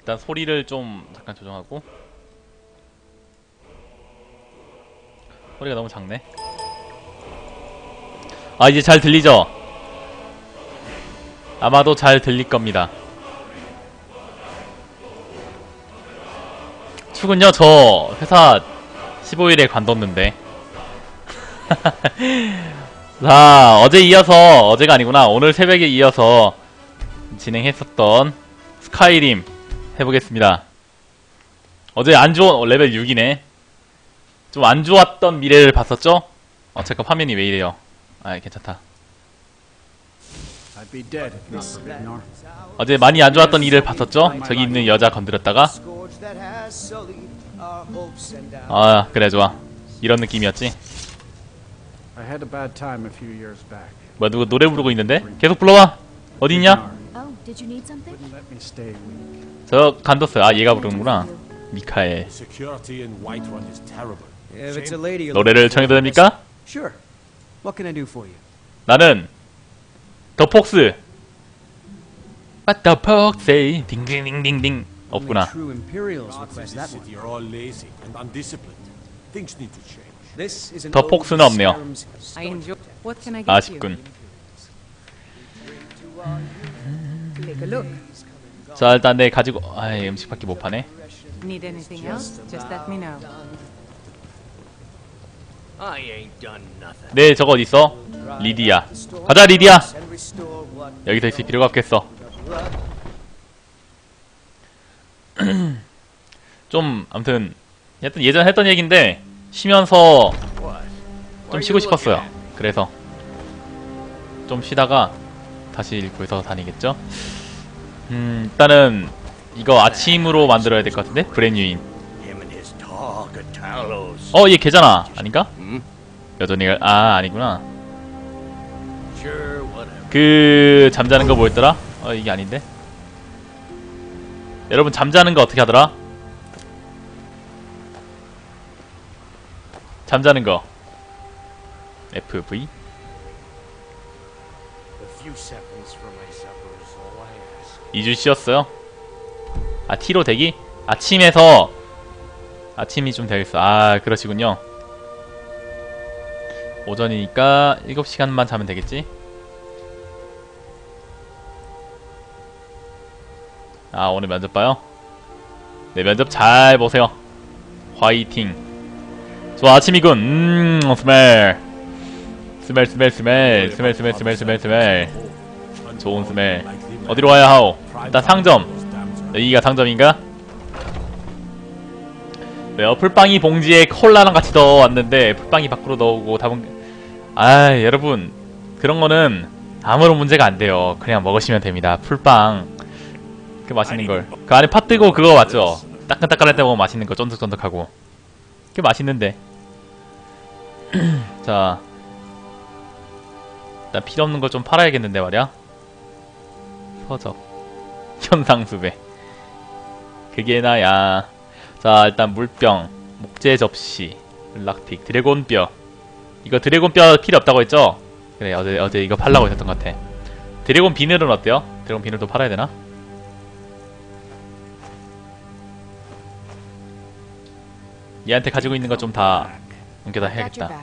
일단 소리를 좀 잠깐 조정하고. 소리가 너무 작네. 아, 이제 잘 들리죠? 아마도 잘 들릴 겁니다. 출근요? 저 회사 15일에 관뒀는데. 자, 어제 이어서, 어제가 아니구나, 오늘 새벽에 이어서 진행했었던 스카이림 해보겠습니다. 어제 안 좋은, 레벨 6이네. 좀 안 좋았던 미래를 봤었죠? 잠깐 화면이 왜 이래요? 아, 괜찮다. 어제 많이 안 좋았던 일을 봤었죠? 저기 있는 여자 건드렸다가. 아, 그래, 좋아. 이런 느낌이었지. 뭐야, 누구 노래 부르고 있는데? 계속 불러와. 어디 있냐? 저 간뒀어요. 아, 얘가 부르는구나. 미카엘. 노래를 청해도 됩니까? 나는 더 폭스. What the fuck say? 딩딩딩딩딩. 없구나. 더 폭스는 없네요. 아쉽군. 자, 일단 내 가지고, 아이, 음식밖에 못 파네. 네, 저거 어딨어? 리디아. 가자, 리디아! 여기 더 있을 필요가 없겠어. 좀, 아무튼, 예전에 했던 얘기인데, 쉬면서 좀 쉬고 싶었어요. 그래서 좀 쉬다가 다시 일부에서 다니겠죠? 일단은 이거 아침으로 만들어야 될 것 같은데? 브랜뉴인. 얘 걔잖아. 아닌가? 여전히 아니구나. 그 잠자는 거 뭐였더라? 이게 아닌데? 여러분, 잠자는 거 어떻게 하더라? 잠자는 거 FV. (2주) 쉬었어요? 아, T로 대기? 아침에서 아침이 좀 되겠어. 아, 그러시군요. 오전이니까 7시간만 자면 되겠지? 아, 오늘 면접 봐요? 네, 면접 잘 보세요. 화이팅. 좋아, 아침이군. 스멜. 스멜. 좋은 스멜. 어디로 와야 하오? 일단 상점. 여기가 상점인가? 네, 풀빵이 봉지에 콜라랑 같이 넣어왔는데 풀빵이 밖으로 넣어오고 여러분, 그런 거는 아무런 문제가 안 돼요. 그냥 먹으시면 됩니다. 풀빵. 그 맛있는 걸. 그 안에 팥 뜨고 그거 맞죠? 따끈따끈할 때 먹으면 맛있는 거, 쫀득쫀득하고. 그게 맛있는데. 자, 일단 필요 없는 거 좀 팔아야겠는데 말이야. 서적, 현상수배. 그게 나야. 자, 일단 물병, 목재 접시, 락픽, 드래곤뼈. 이거 드래곤뼈 필요 없다고 했죠? 그래, 어제 이거 팔라고 했었던 것 같아. 드래곤 비늘은 어때요? 드래곤 비늘도 팔아야 되나? 얘한테 가지고 있는 거 좀 다 옮겨다 해야겠다.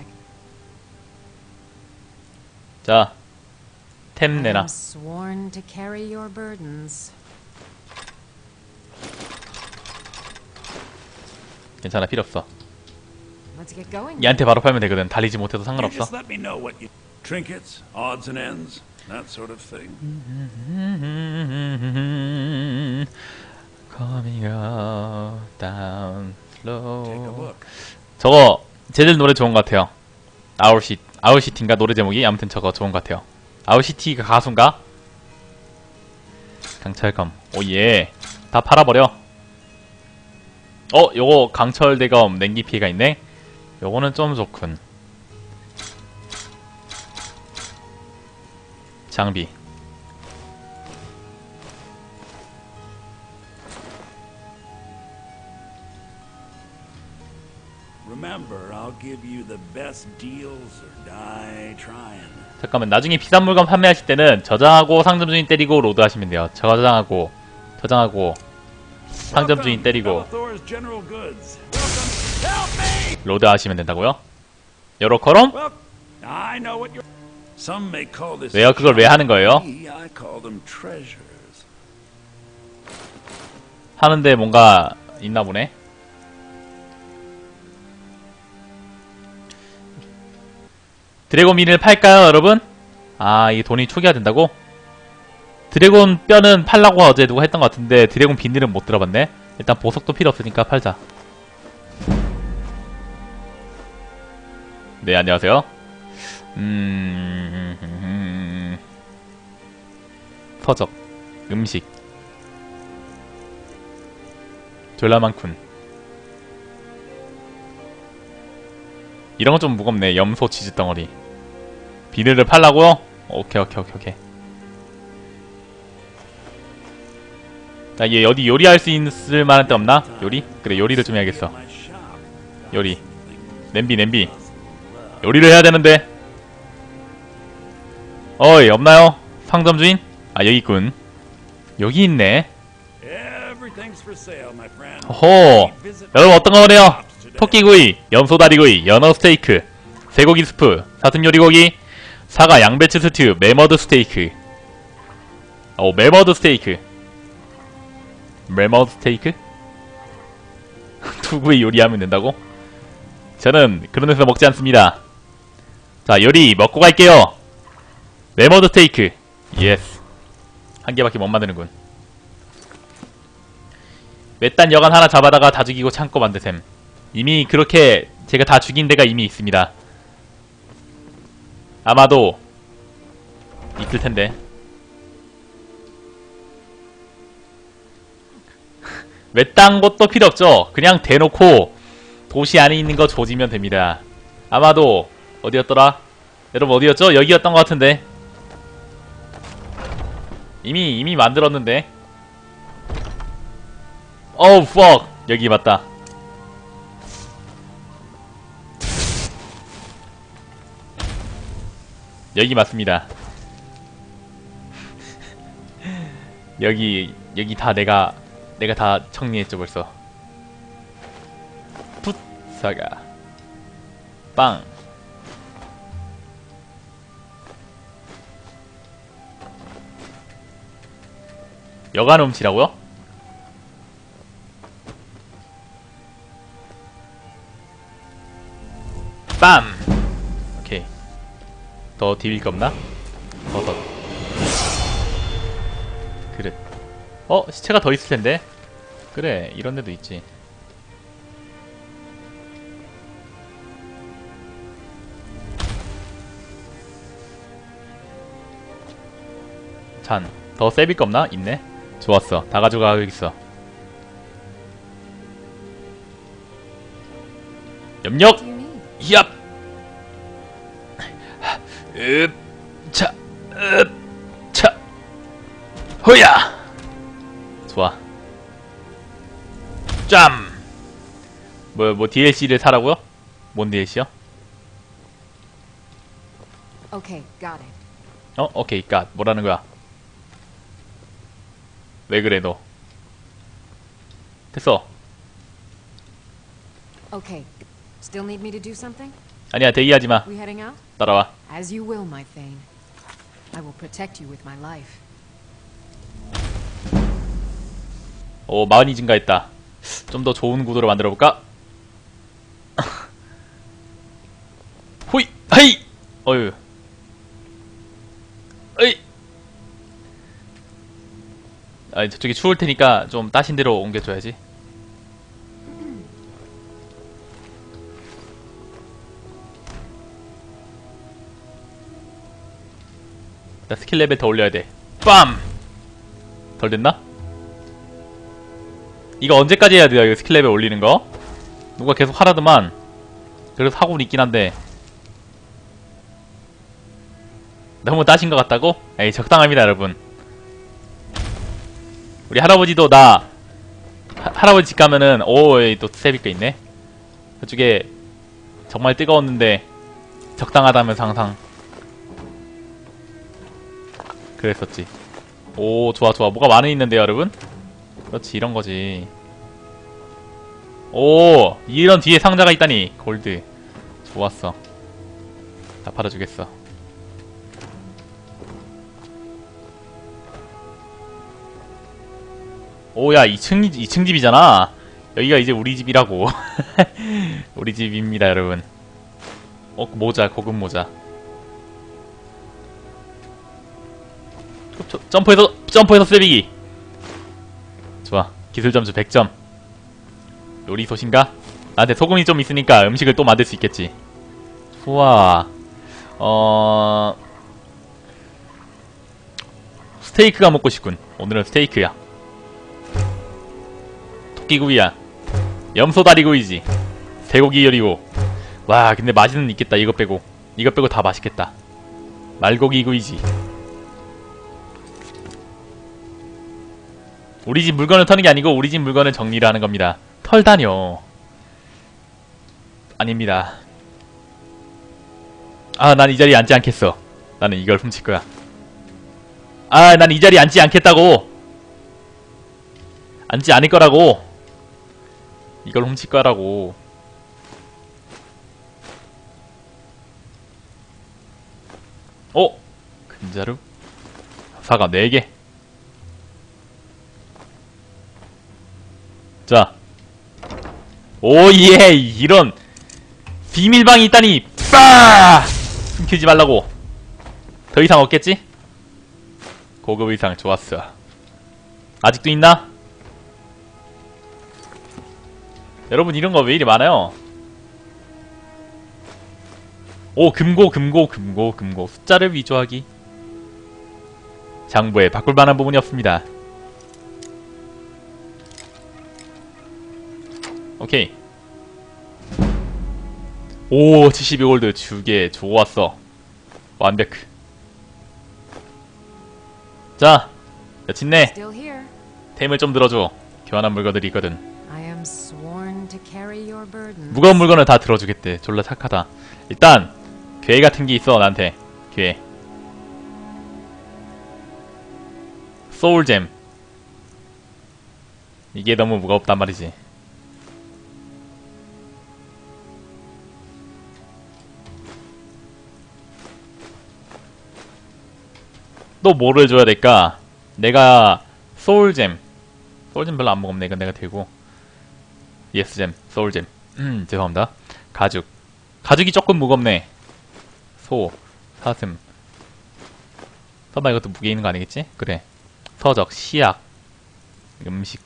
자, 템 내놔. 괜찮아, 필요 없어. 얘한테 바로 팔면 되거든. 달리지 못해도 상관없어. 저거 쟤들 노래 좋은 것 같아요. 아울시티인가 노래 제목이? 아무튼 저거 좋은 것 같아요. 아울시티가 가수인가? 강철검. 오예. 다 팔아버려. 요거 강철대검 냉기 피해가 있네. 요거는 좀 좋군. 장비. 잠깐만, 나중에 비싼 물건 판매하실 때는 저장하고 상점 주인 때리고 로드 하시면 돼요. 저장하고 상점 주인 때리고 로드 하시면 된다고요? 여러 걸음? 왜요? 그걸 왜 하는 거예요? 하는데 뭔가 있나 보네. 드래곤 미니를 팔까요, 여러분? 아, 이게 돈이 초기화 된다고? 드래곤 뼈는 팔라고 어제 누가 했던 것 같은데 드래곤 비닐은 못 들어봤네. 일단 보석도 필요 없으니까 팔자. 네, 안녕하세요. 서적, 음식, 졸라 많군. 이런 건 좀 무겁네. 염소 치즈 덩어리. 비늘을 팔라고요? 오케이. 자, 얘 어디 요리할 수 있을 만한 데 없나? 요리? 그래, 요리를 좀 해야겠어. 요리. 냄비. 요리를 해야 되는데. 어이, 없나요? 상점 주인? 아, 여기 있군. 여기 있네. 호호. 여러분, 어떤 거 원해요? 토끼구이, 염소다리구이, 연어 스테이크, 쇠고기 스프, 사슴 요리고기, 사과 양배추 스튜, 메머드 스테이크. 메머드 스테이크. 두부의 요리하면 된다고? 저는 그런 데서 먹지 않습니다. 자, 요리 먹고 갈게요. 메머드 스테이크. 예스. 한 개밖에 못 만드는군. 외딴 여관 하나 잡아다가 다 죽이고 창고 만드셈. 이미 그렇게 제가 다 죽인 데가 이미 있습니다. 아마도 있을 텐데. 외딴 곳도 필요 없죠. 그냥 대놓고 도시 안에 있는 거 조지면 됩니다. 아마도 어디였더라? 여러분 어디였죠? 여기였던 것 같은데. 이미 만들었는데. 어우 fuck. 여기 맞다. 여기 맞습니다. 여기 다 내가 다 정리했죠 벌써. 풋사가 빵. 여간 훔치라고요? 빰! 오케이. 더 디빌 거 없나? 버섯. 그릇. 시체가 더 있을 텐데? 그래, 이런 데도 있지. 잔. 더 세빌 거 없나? 있네? 좋았어. 다 가져가야겠어. 염력! 얍! 차! 호야! 좋아. 짬! 뭐 DLC를 사라고요? 뭔 DLC요? Okay, got it. 오케이, 갓. 뭐라는 거야? 왜 그래, 너? 됐어. Okay. Still need me to do something? 아니야, 대기하지 마. We heading out? 따라와. As you will, my Thane. I will protect you with my life. 오, 마흔이 증가했다. 좀 더 좋은 구도로 만들어볼까? 호이! 하이! 어휴. 어이! 아, 저쪽이 추울 테니까 좀 따신 대로 옮겨줘야지. 나 스킬 레벨 더 올려야 돼. 빰! 덜 됐나? 이거 언제까지 해야 돼요? 이거 스킬 레벨 올리는 거? 누가 계속 하라더만. 그래서 하고는 있긴 한데. 너무 따신 것 같다고? 에이, 적당합니다, 여러분. 우리 할아버지도 할아버지 집 가면은, 또 세빌 게 있네? 저쪽에 정말 뜨거웠는데, 적당하다면서 항상. 그랬었지. 오, 좋아. 뭐가 많이 있는데요, 여러분? 그렇지, 이런 거지. 오, 이런 뒤에 상자가 있다니. 골드. 좋았어. 다 팔아주겠어. 오야, 2층 집이잖아. 여기가 이제 우리 집이라고. 우리 집입니다, 여러분. 모자, 고급 모자. 점프해서 쇠비기. 좋아. 기술 점수 100점. 요리소신가? 나한테 소금이 좀 있으니까 음식을 또 만들 수 있겠지. 우와. 스테이크가 먹고 싶군. 오늘은 스테이크야. 토끼구이야. 염소다리구이지. 쇠고기 요리고. 와, 근데 맛은 있겠다. 이거 빼고 다 맛있겠다. 말고기구이지. 우리 집 물건을 터는 게 아니고 우리 집 물건을 정리를 하는 겁니다. 털다뇨. 아닙니다. 아, 난 이 자리에 앉지 않겠어. 나는 이걸 훔칠 거야. 아, 난 이 자리에 앉지 않겠다고. 앉지 않을 거라고. 이걸 훔칠 거라고. 금자루? 사과 4개. 자. 오예! 이런 비밀방이 있다니! 빠! 숨기지 말라고. 더 이상 없겠지? 고급 의상 좋았어. 아직도 있나? 여러분, 이런 거 왜 이리 많아요? 오, 금고. 숫자를 위조하기. 장부에 바꿀 만한 부분이 없습니다. 오케이. 오, 72골드 2개. 좋았어. 완벽. 자, 여친네. Still here. 템을 좀 들어줘. 교환한 물건들이 있거든. I am sworn to carry your burden. 무거운 물건을 다 들어주겠대. 졸라 착하다. 일단 괴 같은 게 있어. 나한테 괴. 소울잼. 이게 너무 무겁단 말이지. 또 뭐를 줘야 될까? 내가 소울잼 별로 안 무겁네. 이건 내가 들고. 예스잼, 소울잼. 죄송합니다. 가죽이 조금 무겁네. 소, 사슴. 설마 이것도 무게 있는 거 아니겠지? 그래. 서적, 시약, 음식.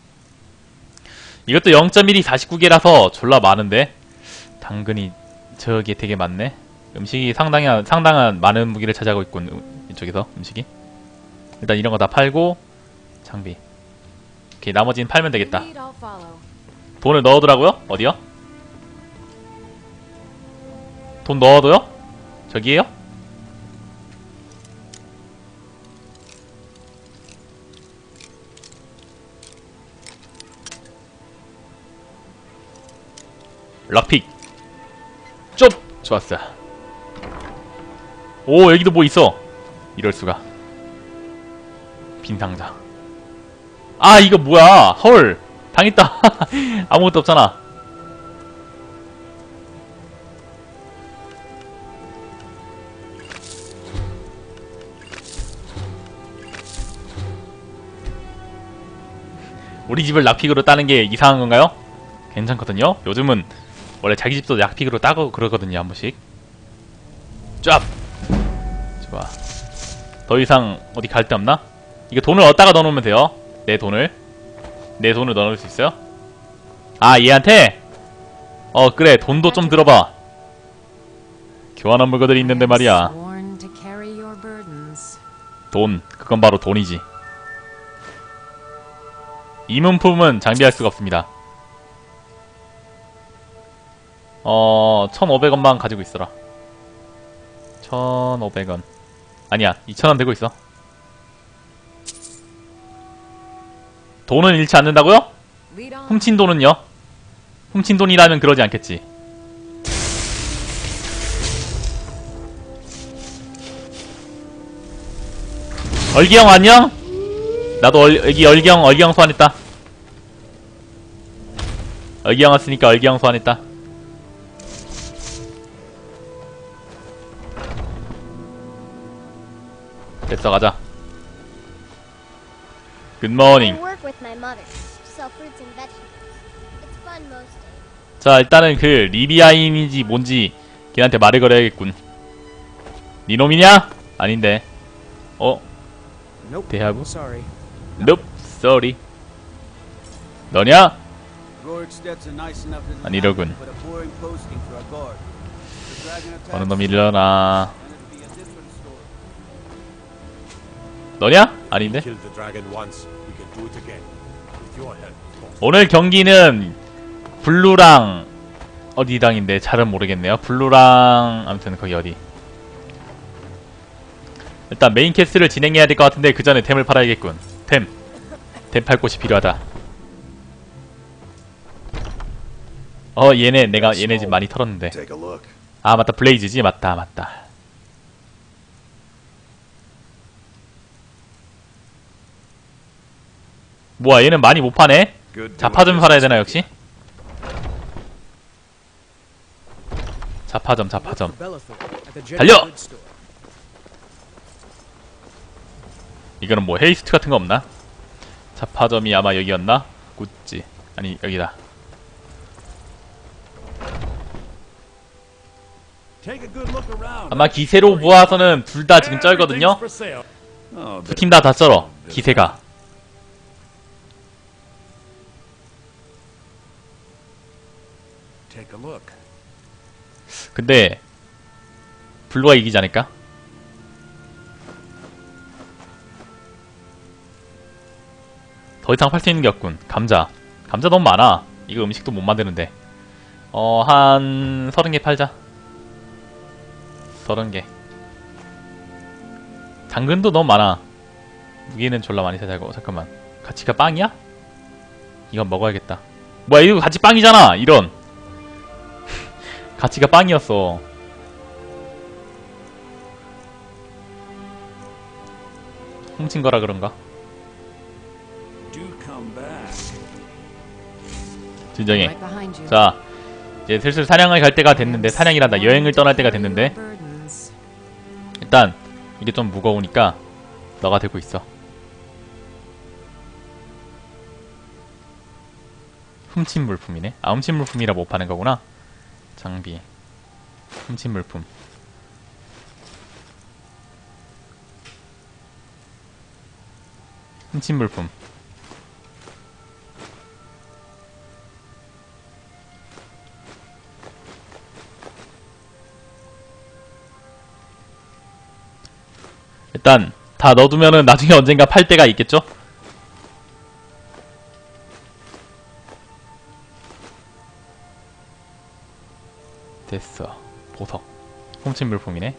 이것도 0.1이 49개라서 졸라 많은데? 당근이 저게 되게 많네? 음식이 상당한 많은 무기를 차지하고 있군. 이쪽에서 음식이. 일단 이런 거 다 팔고 장비. 오케이, 나머지는 팔면 되겠다. Lead, I'll follow. 돈을 넣어두라고요? 어디요? 돈 넣어둬요? 저기에요? 락픽 쪽! 좋았어. 오, 여기도 뭐 있어. 이럴수가. 빈 상자. 아, 이거 뭐야. 헐, 당했다. 아무것도 없잖아. 우리 집을 락픽으로 따는 게 이상한 건가요? 괜찮거든요. 요즘은 원래 자기 집도 락픽으로 따고 그러거든요. 한 번씩. 쫙! 좋아. 더 이상 어디 갈 데 없나? 이거 돈을 어디다가 넣어놓으면 돼요. 내 돈을 넣어놓을 수 있어요? 아, 얘한테? 그래. 돈도 좀 들어봐. 교환한 물건들이 있는데 말이야. Sworn to carry your burdens. 돈. 그건 바로 돈이지. 이문품은 장비할 수가 없습니다. 1,500원만 가지고 있어라. 1,500원. 아니야, 2,000원 되고 있어. 돈은 잃지 않는다고요? Lead on. 훔친 돈은요? 훔친 돈이라면 그러지 않겠지. 얼기형 안녕? 나도 여기 얼기형 소환했다. 얼기형 왔으니까 얼기형 소환했다. 됐어, 가자. 굿모닝. I work with my mother. Sell fruits and vegetables. It's fun most days. 자, 일단은 그 리비아인인지 뭔지 걔한테 말을 걸어야겠군. 니 놈이냐? 아닌데. Nope. 대하고? Sorry. Nope, sorry. 너냐? 아니로군. 어느 놈이 일어나. 너냐? 아닌데? 오늘 경기는 블루랑 어디당인데 잘은 모르겠네요. 블루랑 아무튼 거기 어디. 일단 메인 캐스트를 진행해야 될 것 같은데 그 전에 템을 팔아야겠군. 템 팔 곳이 필요하다. 내가 얘네 집 많이 털었는데. 아 맞다, 블레이즈지. 맞다. 뭐야, 얘는 많이 못 파네? 자파점 팔아야 되나, 역시? 자파점. 달려! 이거는 뭐 헤이스트 같은 거 없나? 자파점이 아마 여기였나? 굿지. 아니, 여기다. 아마 기세로 모아서는 둘 다 지금 쩔거든요? 두 팀 다 쩔어, 기세가. 근데 블루가 이기지 않을까? 더 이상 팔 수 있는 게 없군. 감자 너무 많아. 이거 음식도 못 만드는데. 한 30개 팔자. 30개. 당근도 너무 많아. 무기는 졸라 많이 사자고. 잠깐만, 가치가 빵이야? 이건 먹어야겠다. 뭐야, 이거 가치 빵이잖아. 이런 가치가 빵이었어. 훔친 거라 그런가? 진정해. Right behind you. 자, 이제 슬슬 사냥을 갈 때가 됐는데, 사냥이란다, 여행을 떠날 때가 됐는데, Burdens. 일단 이게 좀 무거우니까 너가 들고 있어. 훔친 물품이네. 아, 훔친 물품이라 못 파는 거구나. 장비, 훔친 물품. 훔친 물품. 일단 다 넣어두면은 나중에 언젠가 팔 때가 있겠죠? 됐어. 보석. 훔친 물품이네.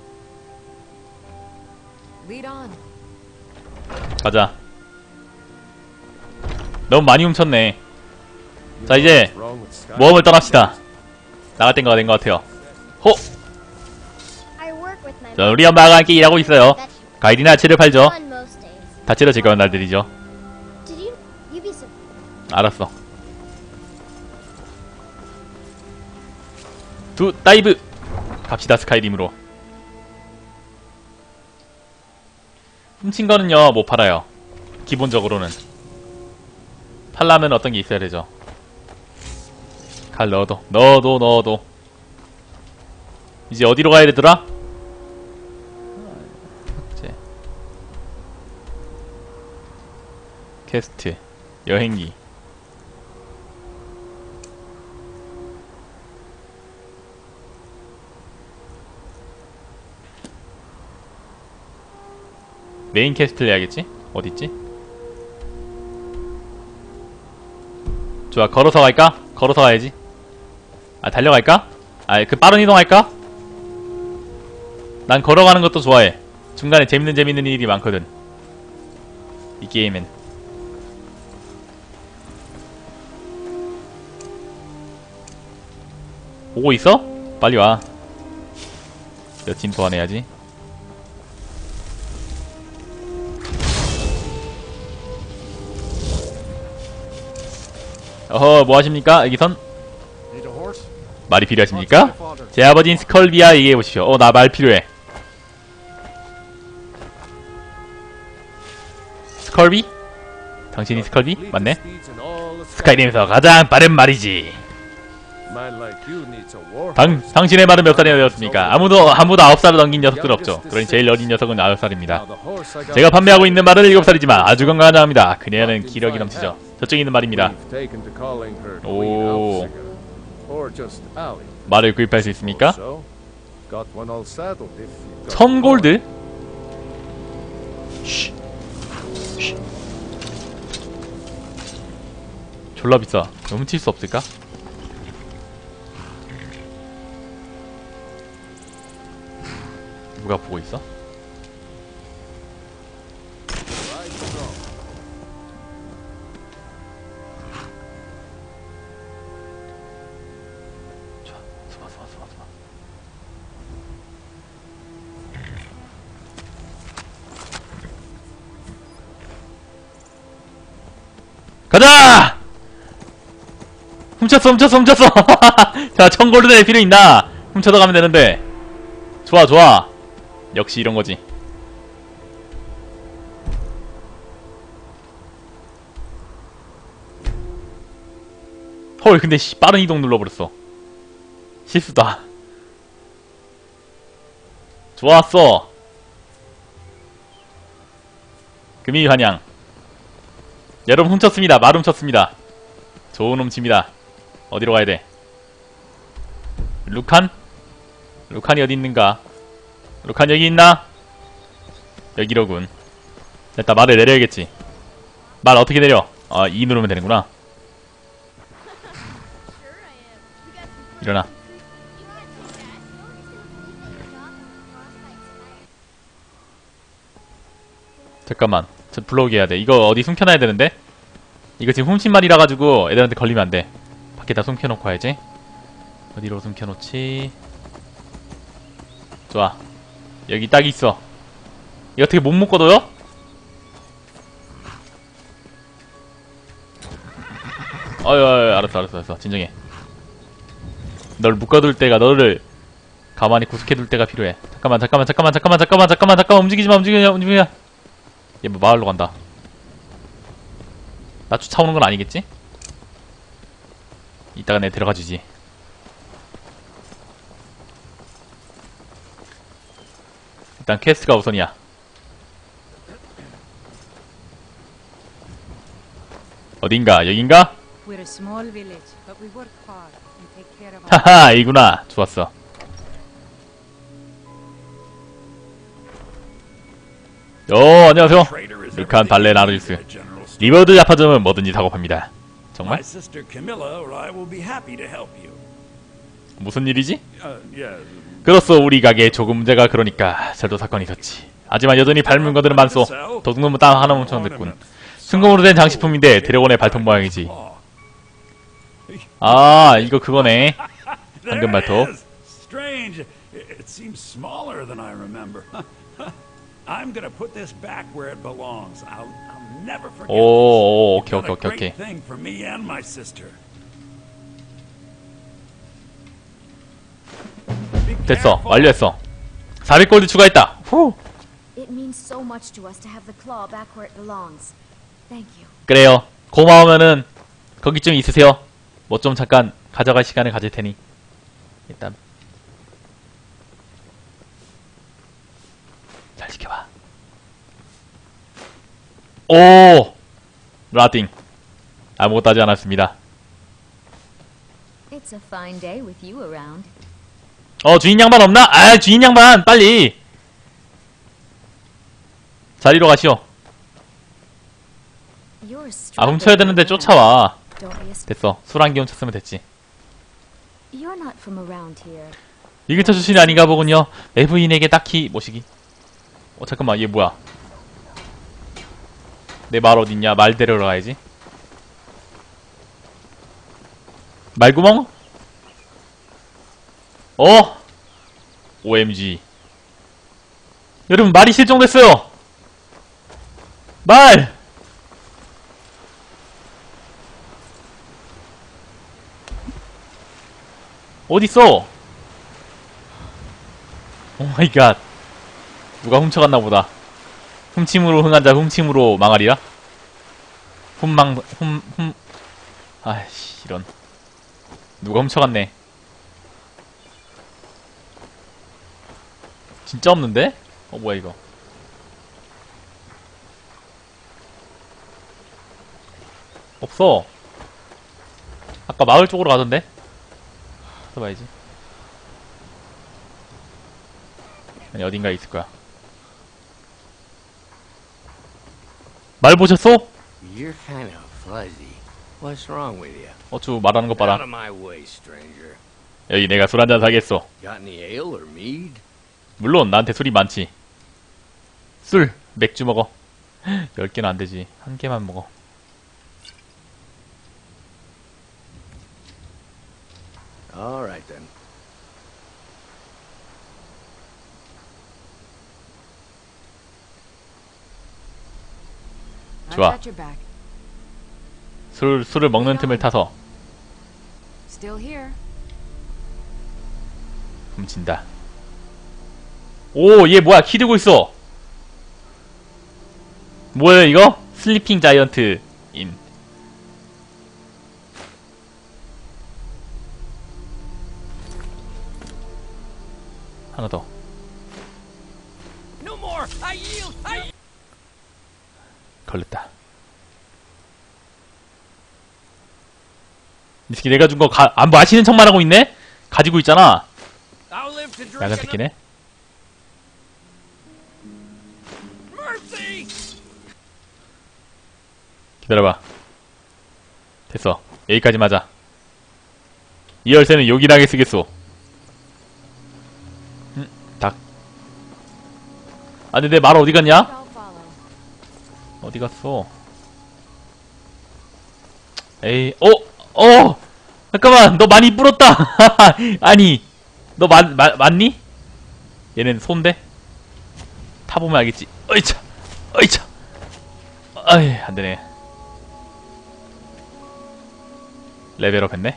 Lead on. 가자. 너무 많이 훔쳤네. 자, 이제 모험을 떠납시다. 나갈 땐가 된 것 같아요. 호! I work with my 자, 우리 엄마가 함께 일하고 있어요. vegetables. 과일이나 야채를 팔죠. Fun most days. 다채로 즐거운 날들이죠. Did you be so 알았어. 다이브! 갑시다, 스카이림으로. 훔친 거는요, 못 팔아요. 기본적으로는. 팔려면 어떤 게 있어야 되죠. 칼 넣어도. 이제 어디로 가야 되더라? 퀘스트, 여행기. 메인 퀘스트를 해야겠지? 어딨지? 좋아, 걸어서 갈까? 걸어서 가야지. 아, 달려갈까? 아, 그 빠른 이동할까? 난 걸어가는 것도 좋아해. 중간에 재밌는 일이 많거든, 이 게임엔. 오고 있어? 빨리 와. 여친 소환해야지. 어허, 뭐 하십니까? 여기선 Need a horse? 말이 필요하십니까? 제 아버지인 스컬비야 얘기해 보십시오. 나 말 필요해. 스컬비? 당신이 스컬비? 맞네. 스카이림에서 가장 빠른 말이지. Man like you needs a war. 당신의 말은 몇 살이나 되었습니까? 아무도 9살을 넘긴 녀석들 없죠. 그러니 제일 어린 녀석은 9살입니다. 제가 판매하고 있는 말은 7살이지만 아주 건강합니다. 그녀는 기력이 넘치죠. 저쪽에 있는 말입니다. 오. 말을 구입할 수 있습니까? 1000골드? 쉬. 쉬. 졸라 비싸. 이거 훔칠 수 없을까? 누가 보고 있어? 좋아. 가자! 훔쳤어. 자, 1000골드 낼 필요 있나? 훔쳐서 가면 되는데. 좋아. 역시 이런 거지. 헐, 근데 빠른 이동 눌러버렸어. 실수다. 좋았어. 금이 환영. 여러분 훔쳤습니다. 말 훔쳤습니다. 좋은 훔칩니다. 어디로 가야 돼? 루칸? 루칸이 어디 있는가? 루칸 여기 있나? 여기로군. 됐다. 말을 내려야겠지. 말 어떻게 내려? 아, E 누르면 되는구나. 일어나. 잠깐만. 저 불러오게 해야 돼. 이거 어디 숨겨놔야 되는데? 이거 지금 훔친 말이라 가지고 애들한테 걸리면 안 돼. 밖에다 숨겨놓고 와야지. 어디로 숨겨놓지? 좋아. 여기 딱 있어. 이거 어떻게 못 묶어둬요? 알았어. 진정해. 널 묶어둘 때가, 너를 가만히 구속해둘 때가 필요해. 잠깐만. 움직이지마. 얘 뭐 마을로 간다. 나 쫓아오는 건 아니겠지? 이따가 내 데려가주지. 일단 퀘스트가 우선이야. 어딘가? 여긴가? 하하, 이구나. 좋았어. 안녕하세요. 루칸 발레 나르리스. 리버드 자파점은 뭐든지 사고팝니다. 정말? 무슨 일이지? 그렇소. 우리 가게에 조금 문제가 그러니까 절도 사건이 있었지. 하지만 여전히 밟은 것들은 많소. 도둑놈은 땀 하나 훔쳐냈군. 순금으로 된 장식품인데 드래곤의 발톱 모양이지. 아, 이거 그거네. 황금 발톱. 오, 오케이. 됐어. 완료했어. 400골드 추가했다. 후. 그래요. 고마우면은 거기 좀 있으세요. 뭐 좀 잠깐 가져갈 시간을 가질 테니. 일단 잘 지켜봐. 오! 라띵. 아무것도 하지 않았습니다. 주인 양반 없나? 아, 주인 양반 빨리 자리로 가시오. 아, 훔쳐야 되는데 쫓아와. 됐어. 술 한 개 훔쳤으면 됐지. 이 근처 출신이 아닌가 보군요. 외부인에게 딱히 모시기. 잠깐만, 얘 뭐야? 내 말 어딨냐? 말 데려러 가야지. 말구멍? OMG. 여러분, 말이 실종됐어요! 말! 어딨어? 오 마이 갓. 누가 훔쳐갔나 보다. 훔침으로 흥한 자 훔침으로 망하리라? 아이씨, 이런. 누가 훔쳐갔네. 진짜 없는데? 뭐야, 이거. 없어. 아까 마을 쪽으로 가던데? 봐야지. 아니, 어딘가에 있을 거야. 말 보셨어? You're kind of fuzzy. What's wrong with you? 어쭈, 말하는 것 Out 봐라. of my way, stranger. 여기 내가 술 한잔 사겠어. Got any ale or mead? 물론 나한테 술이 많지. 술, 맥주 먹어. 10개는 안 되지. 한 개만 먹어. All right then. I've 좋아. got your back. 술을 먹는 틈을 타서 Still here. 훔친다. 오, 얘 뭐야? 키 들고 있어. 뭐야 이거? 슬리핑 자이언트 인. 하나 더. No more. I yield. 걸렸다. 이 새끼 내가 준 거 안 마시는 척만 하고 있네? 가지고 있잖아. I'll live to drink. 야간 새끼네. Mercy. 기다려봐. 됐어. 여기까지 맞아. 이 열쇠는 요긴하게 쓰겠소. 닭. 아, 근데 내 말 어디 갔냐? I'll follow. 어디 갔어? 에이, 잠깐만, 너 많이 불었다! 아니, 너 맞니? 얘는 손데? 타보면 알겠지. 어이차! 어이차! 아이, 안되네. 레벨업 했네?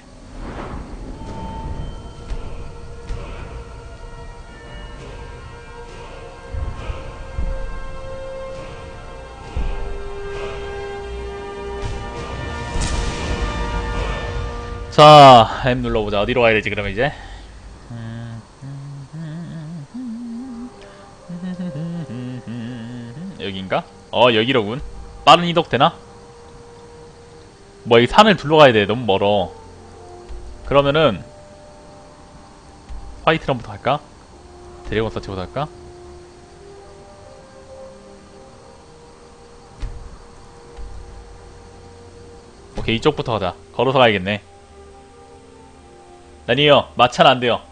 자, M 눌러보자. 어디로 가야 되지, 그러면 이제? 여긴가? 여기로군. 빠른 이동 되나? 뭐, 이 산을 둘러가야 돼. 너무 멀어. 그러면은, 화이트런부터 할까? 드래곤 서치부터 할까? 오케이, 이쪽부터 가자. 걸어서 가야겠네. 아니요, 마차는 안 돼요.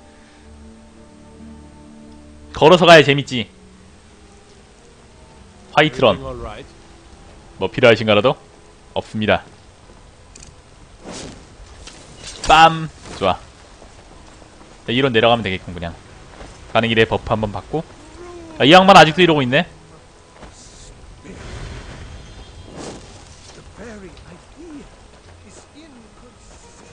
걸어서 가야 재밌지. 화이트런. Everything all right? 뭐 필요하신가라도? 없습니다. 빰! 좋아. 자, 이런 내려가면 되겠군, 그냥. 가는 길에 버프 한번 받고. 아, 이 양반 아직도 이러고 있네? The very idea is inconceivable.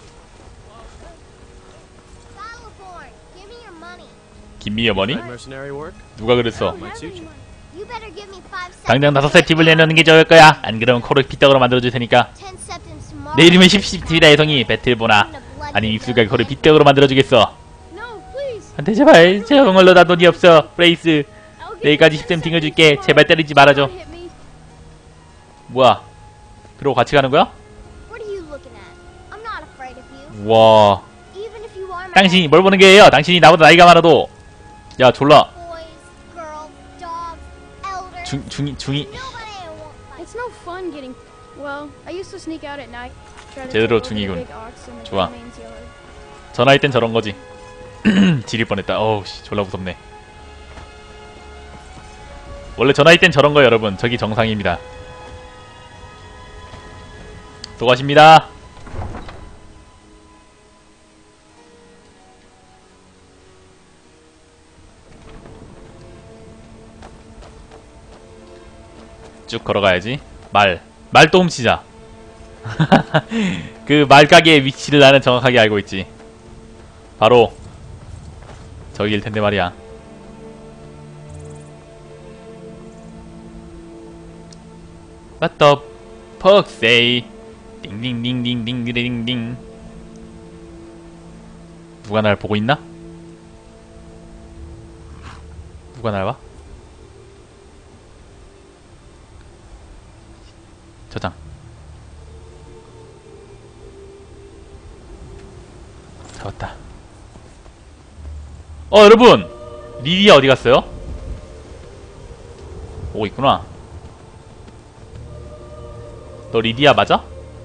Battleborn, give me your money. 김미여 머니? Like mercenary work? 누가 그랬어? Might suit you. You better give me 5 septims. 당장 5세 팁을 내놓는 게 좋을 거야. 안 그러면 코를 피떡으로 만들어줄 테니까. 10 septims tomorrow. 내 이름은 10팁이다, 애송이. 배틀보나. 아니, 입술까지 코를 피떡으로 만들어주겠어. No, please. 안돼, 제발. 정말로 나 돈이 없어. 브레이스. 내일까지 10템 줄게. 제발 때리지 말아줘. Hit me. 뭐야? 그러고 같이 가는 거야? What are you looking at? I'm not afraid of you. 와. Even if you are my 당신이 뭘 보는 게예요? 당신이 나보다 나이가 많아도. 야, 졸라. boys, girls, dogs, elders. 중이. Nobody I won't fight. It's no fun getting. Well, I used to sneak out at night. Try to 제대로 take over the 중이군. big ox in the 좋아. mains yard. 전화할 땐 저런 거지. 지릴 뻔했다. 어우, 씨, 졸라 무섭네. 원래 전화할 땐 저런 거 여러분. 저기 정상입니다. 수고하십니다. 쭉 걸어가야지. 말도 훔치자. 그 말가게의 위치를 나는 정확하게 알고 있지. 바로 저기일 텐데 말이야. What the fuck say? 띵띵띵띵띵띵띵. 누가 날 보고 있나? 누가 날 봐? 저장. 잡았다. 여러분! 리디아 어디 갔어요? 오고 있구나. 너 리디아 맞아?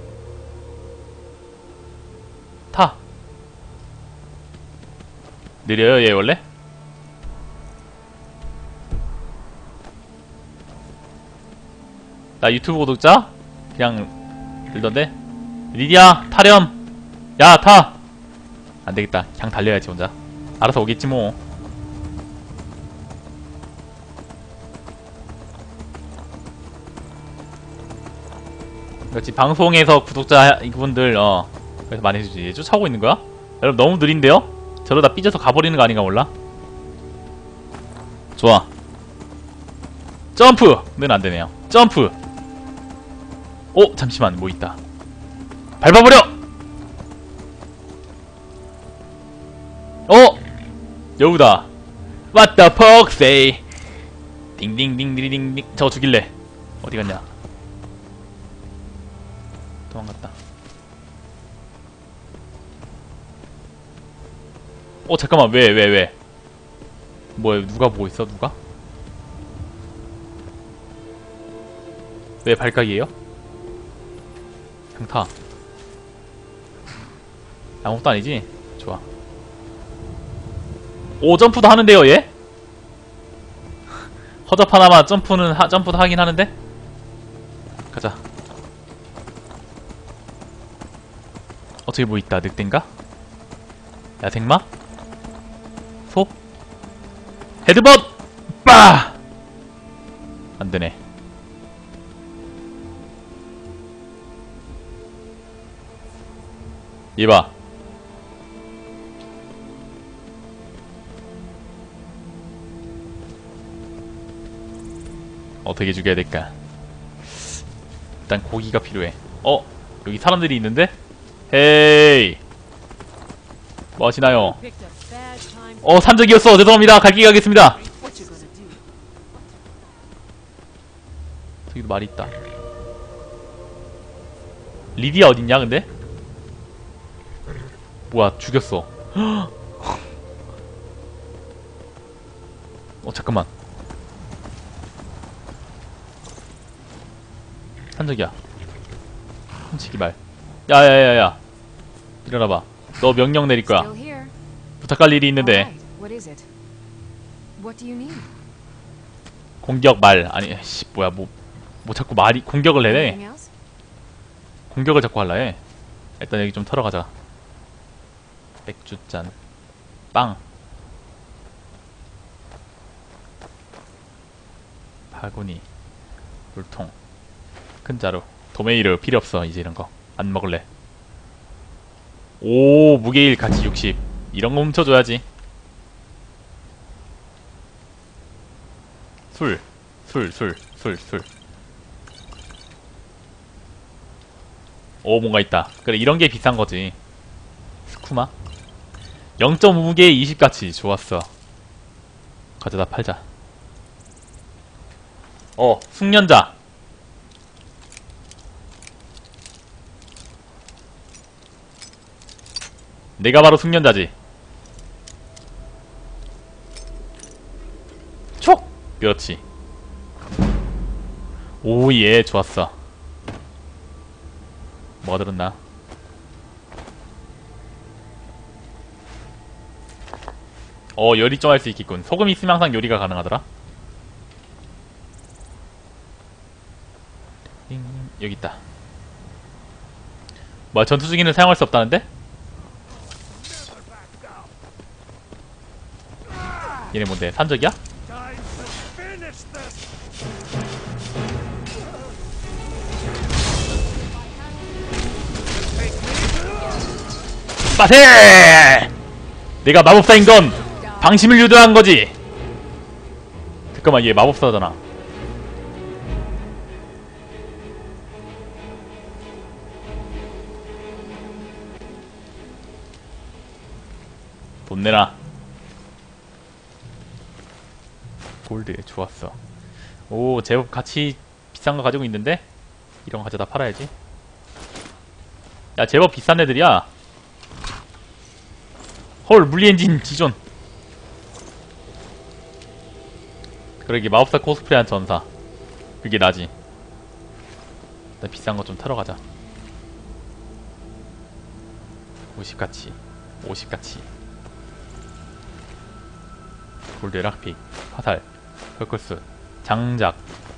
타. 느려요 얘 원래? 나 유튜브 구독자? 그냥 들던데? 리디아 타렴! 야 타! 안되겠다. 그냥 달려야지 혼자. 알아서 오겠지 뭐. 그렇지. 방송에서 구독자 이분들 그래서 많이 해주지. 얘 쫓아오고 있는 거야? 여러분 너무 느린데요? 저러다 삐져서 가버리는 거 아닌가 몰라? 좋아. 점프는 안되네요. 점프. 잠시만 뭐 있다. 밟아버려! 여우다. What the fuck say? 딩딩딩딩딩딩. 저거 죽일래. 어디 갔냐? 도망갔다. 잠깐만. 왜? 뭐야? 누가 보고 있어? 누가? 왜 발각이에요? 강타. 아무것도 아니지? 좋아. 점프도 하는데요, 얘? 허접하나마 점프도 하긴 하는데? 가자. 저기 뭐 있다. 늑대인가? 야생마? 소? 헤드벗! 빠! 안되네. 얘봐. 어떻게 죽여야 될까? 일단 고기가 필요해. 여기 사람들이 있는데? 헤이! 뭐 하시나요? 산적이었어! 죄송합니다! 갈 길 가겠습니다! 저기도 말이 있다. 리디아 어딨냐 근데? 뭐야 죽였어. 잠깐만. 산적이야. 훔치기 말. 야야야야. 일어나봐. 너 명령 내릴 거야. Still here. 부탁할 일이 All 있는데. right. What is it? What do you need? 공격 말. 아니 씨 뭐야 뭐 자꾸 말이 공격을 해네. Anything else? 공격을 자꾸 할라 해. 일단 여기 좀 털어가자. 맥주잔. 빵. 바구니. 물통. 큰 자루. 도메이르 필요 없어. 이제 이런 거 안 먹을래. 오 무게일 가치 60. 이런 거 훔쳐줘야지. 술. 오 뭔가 있다. 그래 이런 게 비싼 거지. 스쿠마. 0.5 무게에 20 가치. 좋았어. 가져다 팔자. 숙련자. 내가 바로 숙련자지. 촉! 그렇지. 오예 좋았어. 뭐가 들었나? 요리 좀 할 수 있겠군. 소금 있으면 항상 요리가 가능하더라. 여기 있다. 뭐야 전투 중에는 사용할 수 없다는데? 얘네 뭔데? 산적이야? Time to finish this. 빠세! 내가 마법사인 건 방심을 유도한 거지. 잠깐만, 얘 마법사잖아. 돈 내놔. 골드 좋았어. 오, 제법 가치 비싼 거 가지고 있는데? 이런 거 가져다 팔아야지. 야, 제법 비싼 애들이야. 헐, 물리엔진 지존. 그러게, 마법사 코스프레한 전사. 그게 나지. 나 비싼 거 좀 타러 가자. 50가치 50가치. 골드 락픽, 화살, 펄커스, 장작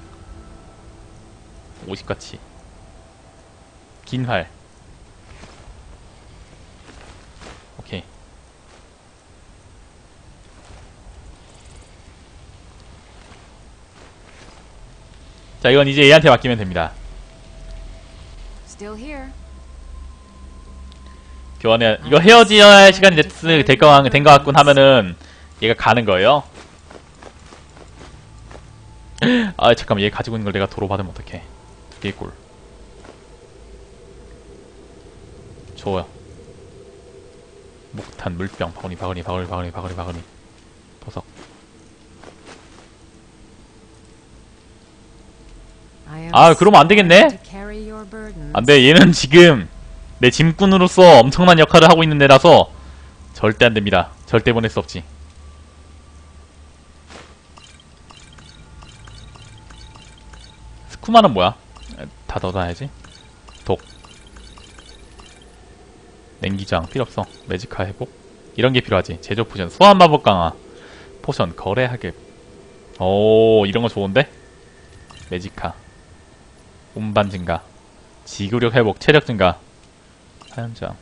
50가치. 긴활. 오케이. 자, 이건 이제 얘한테 맡기면 됩니다. Still here. 교환해. 이거 헤어져야 할 시간이 된 거 같군 하면은 얘가 가는 거예요. 아, 잠깐만, 얘 가지고 있는 걸 내가 도로 받으면 어떡해. 2개의 꼴. 좋아요. 목탄, 물병, 바구니, 보석. 아, 그러면 안 되겠네? 안 돼, 얘는 지금 내 짐꾼으로서 엄청난 역할을 하고 있는 애라서 절대 안 됩니다. 절대 보낼 수 없지. 스쿠마는 뭐야? 다 넣어놔야지. 독. 냉기장 필요없어. 매지카 회복. 이런 게 필요하지. 제조 포션, 소환 마법 강화, 포션, 거래 하급. 오, 이런 거 좋은데? 매지카. 운반 증가, 지구력 회복, 체력 증가. 하연장.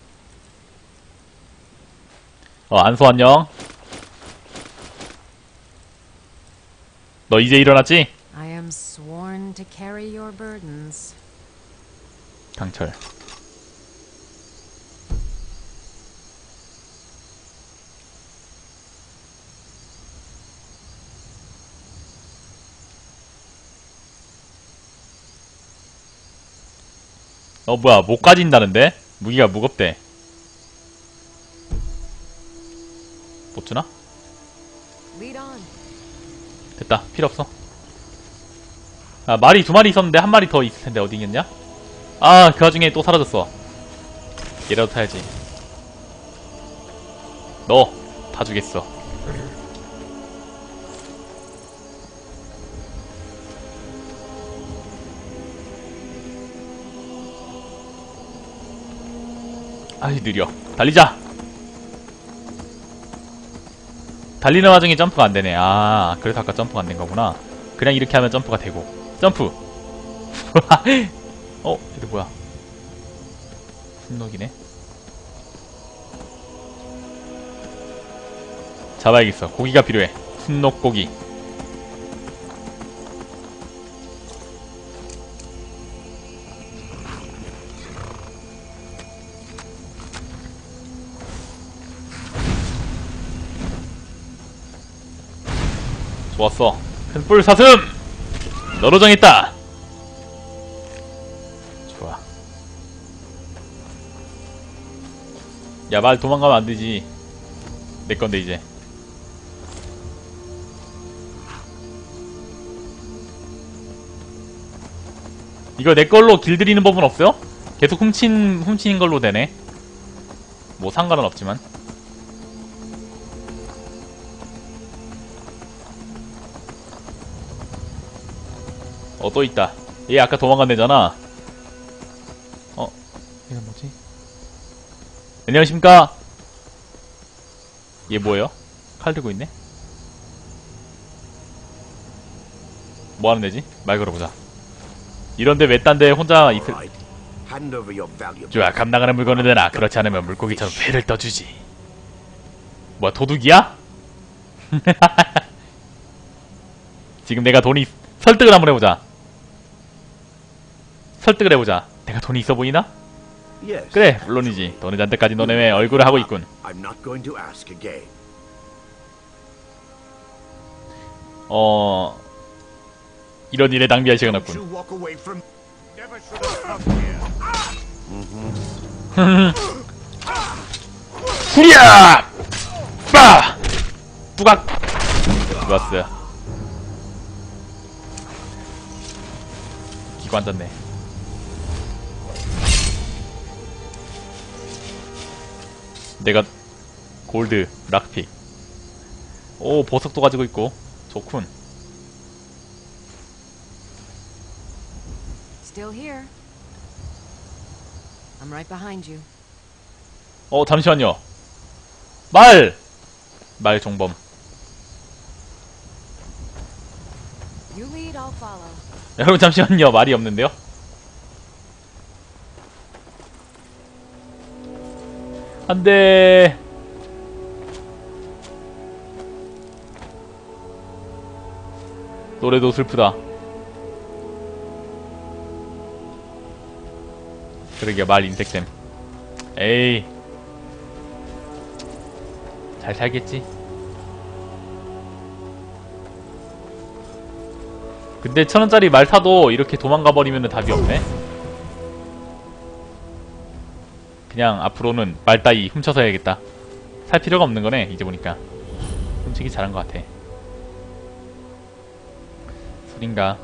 안소 안녕. 너 이제 일어났지? I am sworn to carry your burdens. 강철. 뭐야, 못 가진다는데? 무기가 무겁대. 못 주나? Lead on. 됐다. 필요 없어. 아, 말이 2마리 있었는데 1마리 더 있을 텐데 어디 있겠냐? 아, 그 와중에 또 사라졌어. 얘라도 타야지. 너 다 주겠어. 아이, 느려. 달리자. 달리는 와중에 점프가 안되네. 아, 그래서 아까 점프가 안된 거구나. 그냥 이렇게 하면 점프가 되고. 점프. 얘들 뭐야. 순록이네. 잡아야겠어. 고기가 필요해. 순록고기. 좋았어. 큰 뿔 사슴! 너로 정했다! 좋아. 야, 말 도망가면 안 되지. 내 건데, 이제. 이거 내 걸로 길들이는 법은 없어요? 계속 훔치는 걸로 되네. 뭐 상관은 없지만. 또 있다. 얘 아까 도망간 애잖아. 얘가 뭐지? 안녕하십니까? 얘 뭐예요? 칼 들고 있네? 뭐 하는 애지? 말 걸어보자. 이런데 왜 딴 데 혼자 있을... 좋아, 감당하는 물건을 내놔. 그렇지 않으면 물고기처럼 회를 떠주지. 뭐야, 도둑이야? 지금 내가 돈이... 설득을 한번 해보자. 설득을 해보자. 내가 돈이 있어 보이나? Yes. 그래, 물론이지. 돈을 잔뜩 가진 너네 왜 얼굴을 하고 있군. I'm not going to ask again. 이런 일에 낭비할 시간 없군. You walk away from. Never should have come here. 후리야! 빠! 뿌각! 좋았어. 기관 졌네. 내가 골드 락픽. 오, 보석도 가지고 있고 좋군. Still here. I'm right behind you. 잠시만요. 말 종범. You lead, I'll follow. 여러분 잠시만요. 말이 없는데요. 안돼. 노래도 슬프다. 그러게 말 인색됨. 에이, 잘 살겠지. 근데 1000원짜리 말 타도 이렇게 도망가 버리면 답이 없네. 그냥 앞으로는 말 따위 훔쳐서 해야겠다. 살 필요가 없는 거네. 이제 보니까 훔치기 잘한 것 같아. 소린가?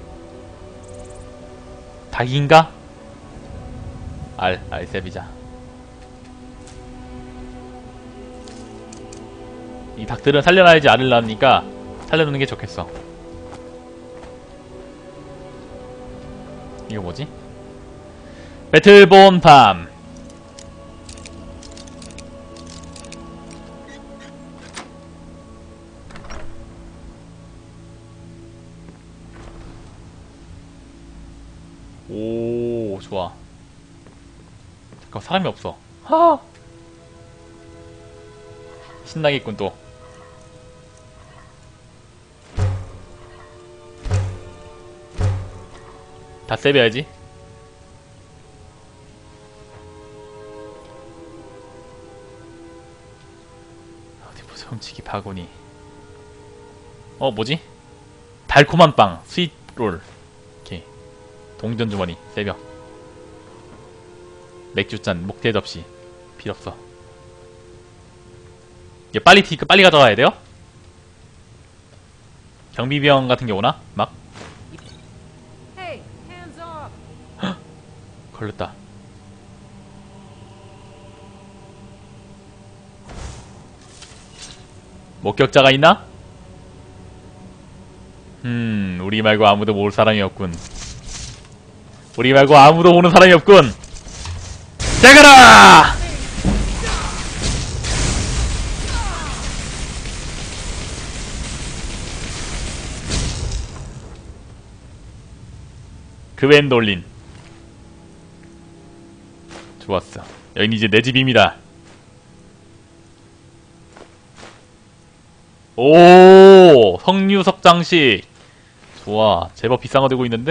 닭인가? 알세비자. 이 닭들은 살려놔야지 알을 낳으니까 살려놓는 게 좋겠어. 이거 뭐지? 배틀본 밤. 오, 좋아. 잠깐, 사람이 없어. 하! 신나겠군 또. 다 세벼야지. 어디 보자. 훔치기 바구니. 뭐지? 달콤한 빵 스윗롤. 오케이. 동전 주머니 세벼. 맥주잔 목대 접시 필요없어. 이거 빨리 가져가야 돼요? 경비병 같은 게 오나? 막? Hey, hands off. 걸렸다. 목격자가 있나? 우리 말고 아무도 모를 사람이 없군. 우리 말고 아무도 모르는 사람이 없군. 잘 가라! 그웬돌린. 좋았어. 여긴 이제 내 집입니다. 오, 석류석 장식. 좋아. 제법 비싼 거 들고 있는데?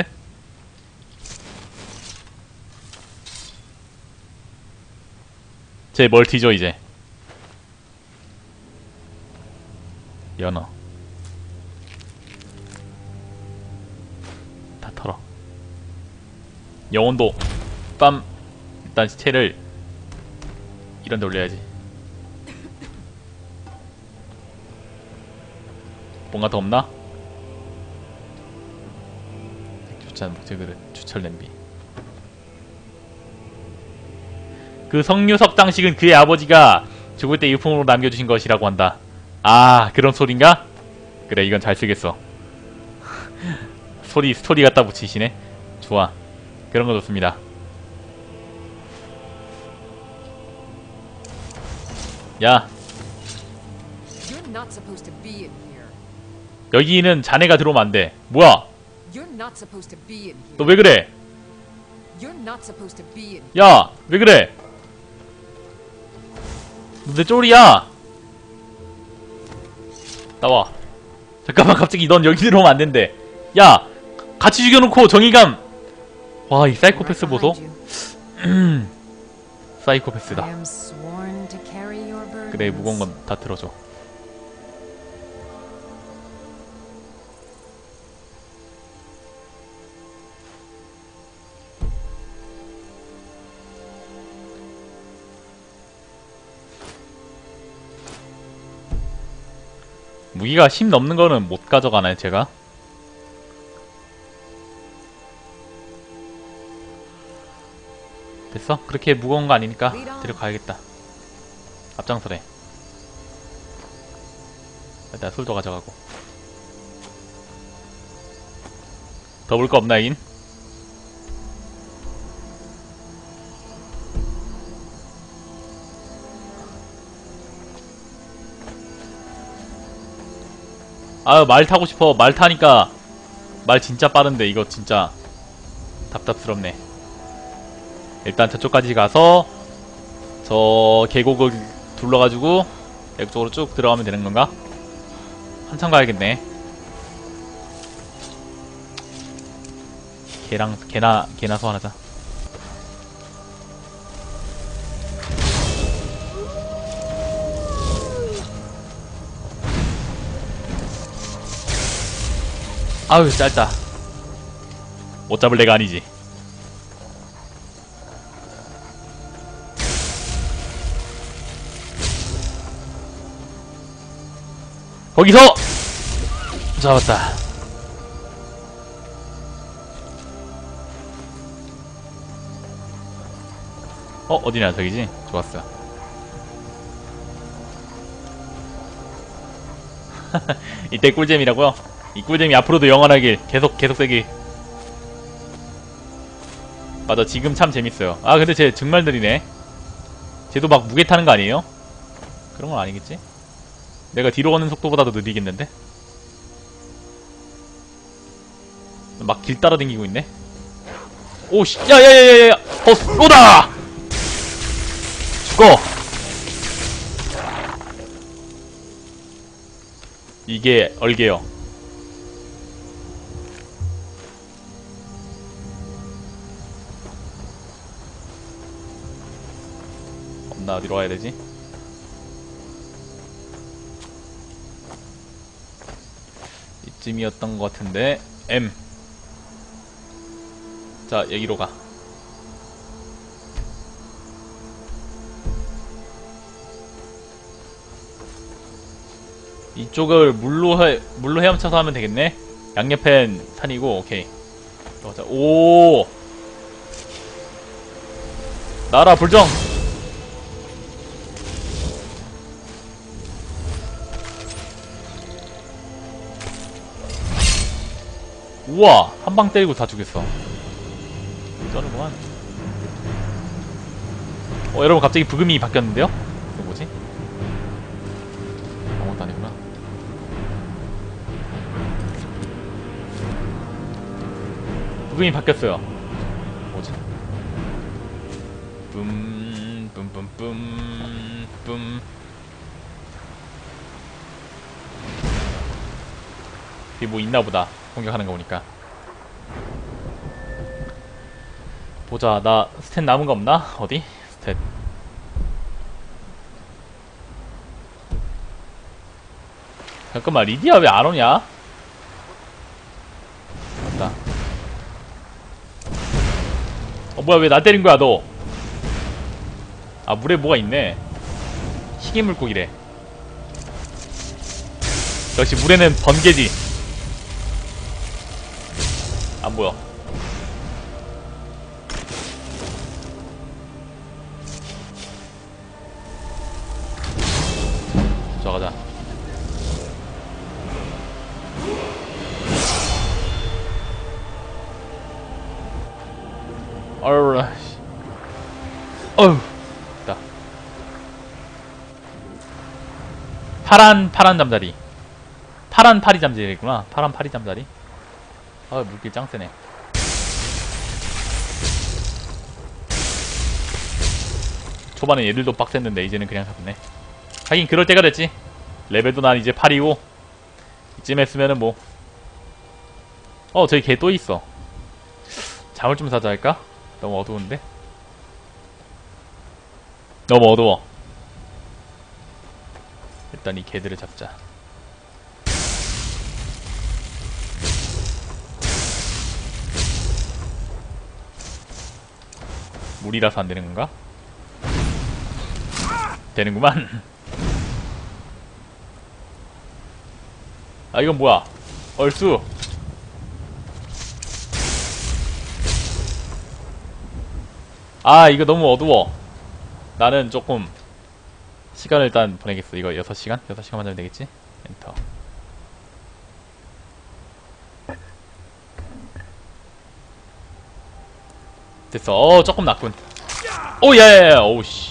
제 멀티죠 이제. 연어 다 털어. 영혼도 빰. 일단 시체를 이런 데 올려야지. 뭔가 더 없나? 주찬 목재그릇 주철 냄비. 그 석류석 장식은 그의 아버지가 죽을 때 유품으로 남겨주신 것이라고 한다. 아, 그런 소린가? 그래, 이건 잘 쓰겠어. 스토리 갖다 붙이시네. 좋아. 그런 거 좋습니다. 야, You're not supposed to be in here. 여기는 자네가 들어오면 안 돼. 뭐야? You're not supposed to be in here. 너 왜 그래? You're not supposed to be in. 야, 왜 그래? 너 내 쫄이야. 나와. 잠깐만, 갑자기 넌 여기 들어오면 안 된대. 야, 같이 죽여놓고 정의감. 와, 이 사이코패스 보소. 사이코패스다. I am sworn to carry your burdens. 그래, 무거운 건 다 들어줘. 무기가 10 넘는 거는 못 가져가나요, 제가? 됐어? 그렇게 무거운 거 아니니까 데려가야겠다. 앞장서래. 일단 술도 가져가고. 더 볼 거 없나, 여긴? 아유, 말 타고 싶어. 말 타니까 말 진짜 빠른데 이거 진짜 답답스럽네. 일단 저쪽까지 가서 저 계곡을 둘러가지고 계곡 쪽으로 쭉 들어가면 되는 건가? 한참 가야겠네. 개나 소환하자. 아유, 짧다. 못 잡을 내가 아니지. 거기서! 잡았다. 어디냐, 저기지? 좋았어. 이때 꿀잼이라고요? 이 꿀잼이 앞으로도 영원하길, 계속 되길. 맞아, 지금 참 재밌어요. 아, 근데 쟤 정말 느리네. 쟤도 막 무게 타는 거 아니에요? 그런 건 아니겠지? 내가 뒤로 가는 속도보다도 느리겠는데? 막 길 따라 다니고 있네? 오씨, 야야야야야! 오다! 죽어! 이게 얼개요. 나 어디로 가야 되지? 이쯤이었던 것 같은데. M. 자, 여기로 가. 이쪽을 물로 헤엄쳐서 하면 되겠네. 양옆엔 산이고. 오케이. 들어가자. 오, 나라 불정. 우와, 한 방 때리고 다 죽였어. 쩌는구만. 여러분, 갑자기 부금이 바뀌었는데요? 이거 뭐지? 아무것도 아니구나. 부금이 바뀌었어요. 뭐지? 뿜. 이게 뭐 있나보다. 공격하는 거 보니까. 보자, 나 스탯 남은 거 없나? 어디? 스탯. 잠깐만, 리디아 왜 안 오냐? 맞다. 뭐야, 왜 나 때린 거야, 너? 아, 물에 뭐가 있네. 희귀 물고기래. 역시 물에는 번개지. 안 보여. 쫓아가자. 어우라. 어휴. 됐다. 파란 잠자리. 파란 파리 잠자리구나. 파란 파리 잠자리. 아, 물길 짱 세네. 초반에 얘들도 빡셌는데 이제는 그냥 잡네. 하긴 그럴 때가 됐지. 레벨도 난 이제 8이고 이쯤 했으면은 뭐. 저기 걔 또 있어. 잠을 좀 자자 할까? 너무 어두운데? 너무 어두워. 일단 이 개들을 잡자. 물이라서 안 되는 건가? 되는구만. 아, 이건 뭐야? 얼쑤. 아, 이거 너무 어두워. 나는 조금 시간을 일단 보내겠어. 이거 6시간? 6시간만 자면 되겠지? 엔터. 됐어. 조금 낫군. 오, 야야야. 오우, 씨.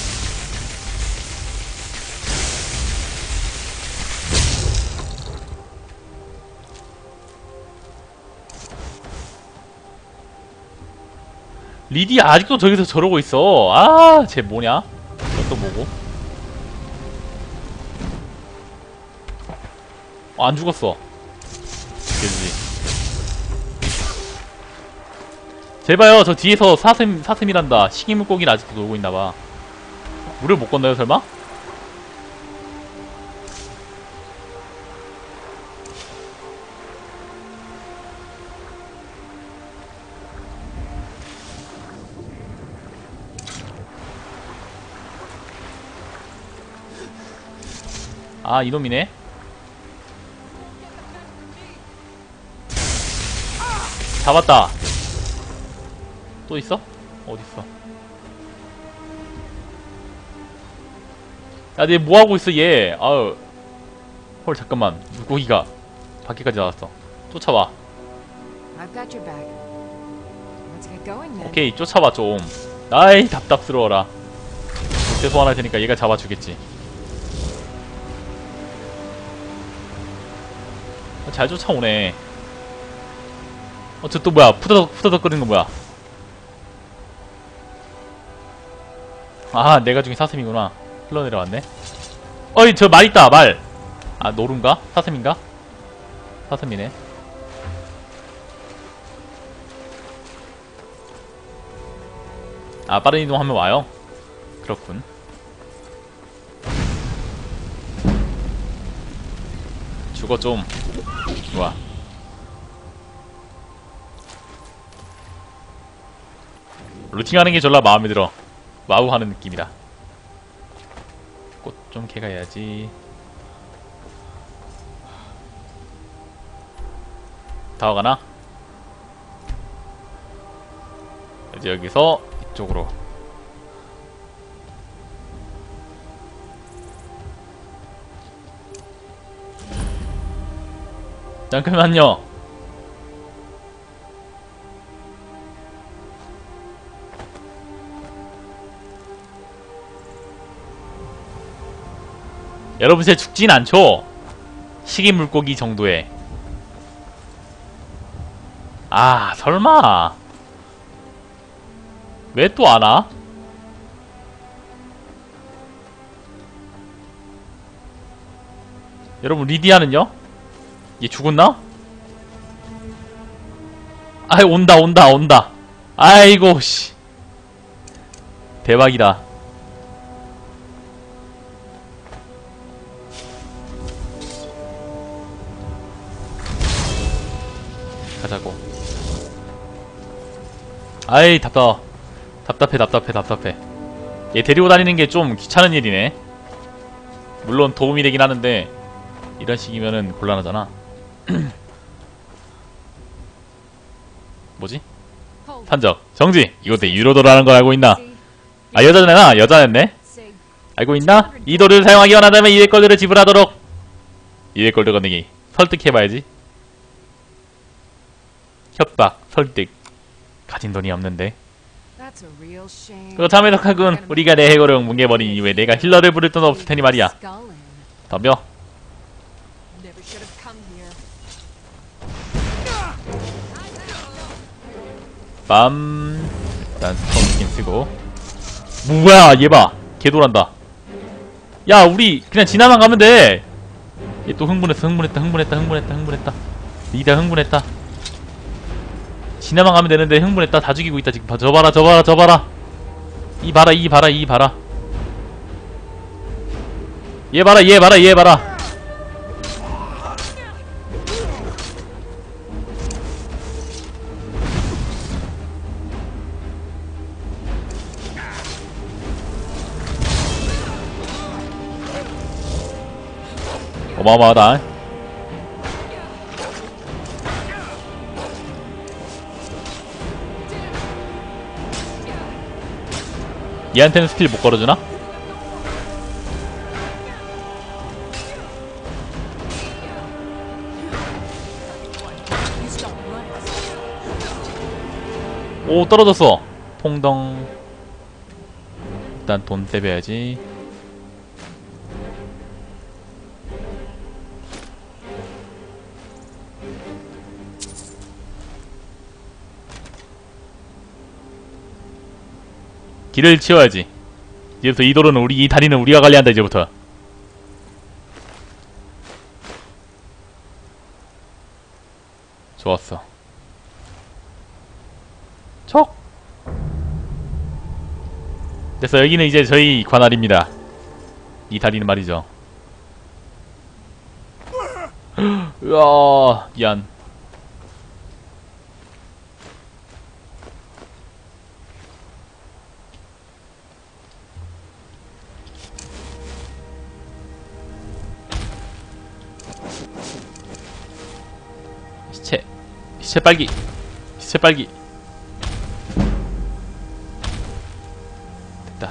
리디 아직도 저기서 저러고 있어. 아, 쟤 뭐냐? 또 뭐고? 안 죽었어. 그지. 제발요, 저 뒤에서 사슴이란다. 식이물고기는 아직도 놀고 있나봐. 물을 못 건너요, 설마? 아, 이놈이네. 잡았다. 또 있어? 어딨어? 야, 얘 뭐하고 있어, 얘. 아유. 헐, 잠깐만. 물고기가 밖에까지 나왔어. 쫓아와. I've got your back. Let's get going then. 오케이, 쫓아와, 좀. 아이, 답답스러워라. 목대 소환할 테니까 얘가 잡아주겠지. 잘 쫓아오네. 저 또 뭐야? 푸더덕 끓이는 거 뭐야? 아, 내가 중에 사슴이구나. 흘러내려왔네. 어이, 저 말 있다, 말! 아, 노른가? 사슴인가? 사슴이네. 아, 빠른 이동하면 와요? 그렇군. 죽어 좀. 좋아. 루팅하는 게 졸라 마음에 들어. 와우 하는 느낌이다. 꽃 좀 캐가야지. 다 와가나? 이제 여기서 이쪽으로. 잠깐만요. 여러분, 쟤 죽진 않죠? 식이물고기 정도에. 아, 설마. 왜 또 안 와? 여러분, 리디아는요? 얘 죽었나? 아이, 온다. 아이고, 씨. 대박이다. 가자고. 아이, 답답해. 얘 데리고 다니는 게 좀 귀찮은 일이네. 물론 도움이 되긴 하는데 이런 식이면은 곤란하잖아. 뭐지? 판적 정지. 이곳에 유로도라는 걸 알고 있나? 아, 여자였네. 알고 있나? 이 도를 사용하기 원한다면 200골드를 지불하도록. 200골드 건네기. 설득해봐야지. 협박, 설득. 가진 돈이 없는데. That's a real shame. 그렇다면 덕하군. 우리가 내 해고를 뭉개버린 이후에 내가 힐러를 부를 돈은 없을 테니 말이야. Skull in. 덤벼. Never should have come here. 빰. 일단 스톤스킨 쓰고. 뭐야, 얘 봐. 개돌한다. 야, 우리 그냥 지나만 가면 돼. 얘 또 흥분했다. 리다 흥분했다. 지나만 가면 되는데 흥분했다. 다 죽이고 있다 지금. 저 봐라. 이 봐라. 얘 봐라, 얘 봐라, 얘 봐라. 어마어마하다. 얘한테는 스킬 못 걸어주나? 오, 떨어졌어. 퐁덩. 일단 돈 세배야지. 길을 치워야지. 이제부터 이 도로는 이 다리는 우리가 관리한다. 이제부터. 좋았어. 척. 됐어. 여기는 이제 저희 관할입니다. 이 다리는 말이죠. 으아, 미안. 시체 빨기. 시체 빨기. 됐다.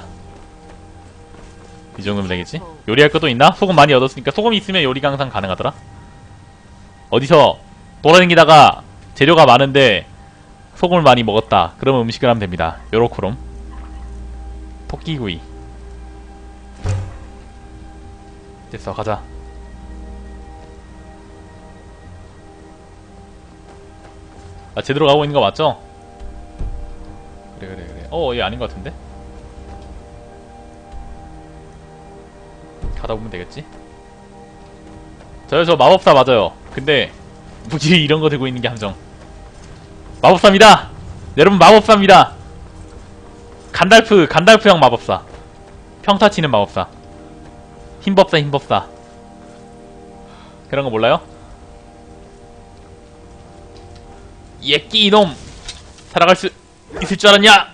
이 정도면 되겠지? 요리할 것도 있나? 소금 많이 얻었으니까. 소금이 있으면 요리가 항상 가능하더라. 어디서 돌아다니다가 재료가 많은데 소금을 많이 먹었다. 그러면 음식을 하면 됩니다. 요렇게롬. 토끼구이. 됐어, 가자. 아, 제대로 가고 있는 거 맞죠? 그래. 얘 아닌 것 같은데? 가다 보면 되겠지? 저 마법사 맞아요. 근데 굳이 이런 거 들고 있는 게 함정. 마법사입니다! 여러분, 마법사입니다! 간달프형 마법사. 평타 치는 마법사. 힘법사. 그런 거 몰라요? 예끼 이놈! 살아갈 수 있을 줄 알았냐?